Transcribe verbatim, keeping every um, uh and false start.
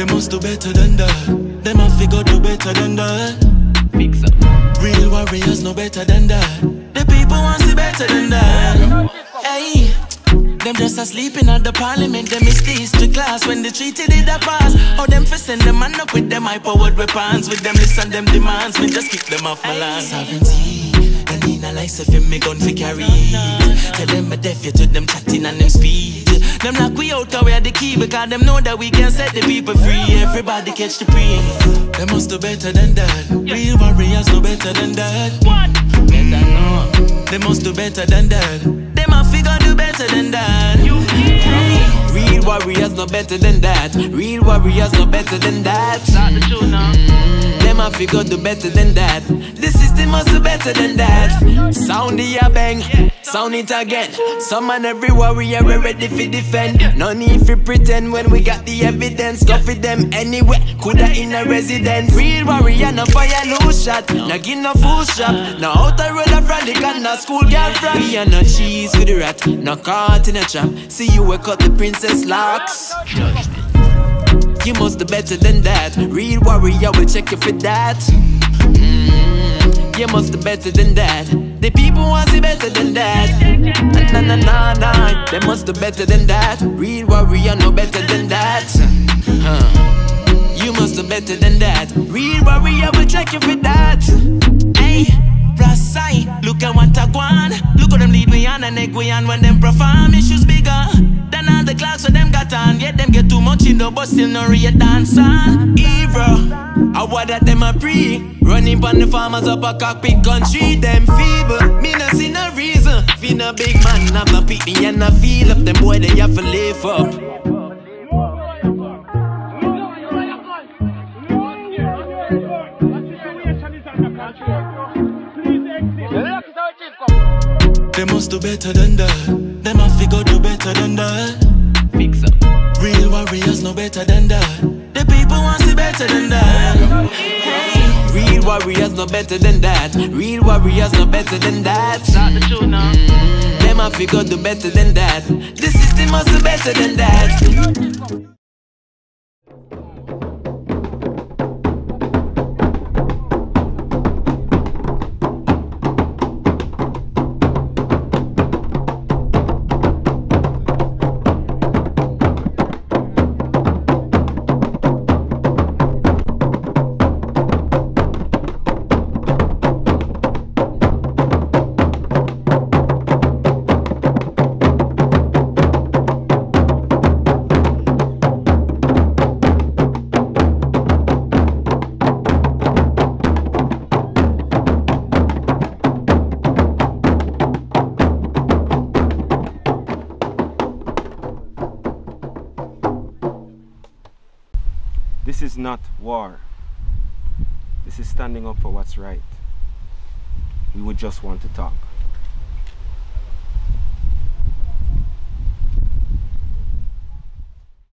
They must do better than that. Them a figure do better than that. Fix up. Real warriors no better than that. The people want to see better than that. Hey, them just a sleeping at the parliament. Them is the history class when they treated it a pass. Or them for send them man up with them high-powered weapons. With them listen them demands, me just kick them off my land. Sovereignty, and in a life if me gun fi carry. Tell them a deaf you to them chatting and them speed. Them knock we out away the key because them know that we can set the people free. Everybody catch the pree. They must do better than that. Real warriors no better than that. What? Better no. They must do better than that. Them a figure do better than that. You hey. Real warriors no better than that. Real warriors no better than that. Start the tune now. Them a figure do better than that. The system must do better than that. Sound the a bang, sound it again. Some and every warrior we ready for defend. No need for pretend when we got the evidence. Coffee them anywhere, coulda in a residence. Real warrior no fire no shot, no give no full shot. No outer road a frolic and no school girl from. We are no cheese for the rat, no caught in a trap. See you we cut the princess locks. You must do better than that. Real warrior will check you for that. Mm, you must do better than that. The people want to better than that. Nah, nah, nah, nah. They must do better than that. Real warrior no better than that. Huh. You must do better than that. Real warrior will check you for that. Hey, Ras-I, look at what I want. Look at them lead we on and egg we on when them perform. Issues bigger than all the clocks when them got on. Yet them get too much in the but still no real dancer. Hero, I want that them a pree. Running pon the farmers up a cockpit country. Them feeble, me no see no reason. Feel no big man, I'm no pick me and I feel up. Them boy they have to live up. They must do better than that. Them a figure do better than that. Fix up. Real warriors no better than that. The people want to see better than that. Hey. Real warriors no better than that. Real warriors no better than that. Start the tune now. Mm, them a figure do better than that. The system must do better than that. This is not war. This is standing up for what's right. We would just want to talk.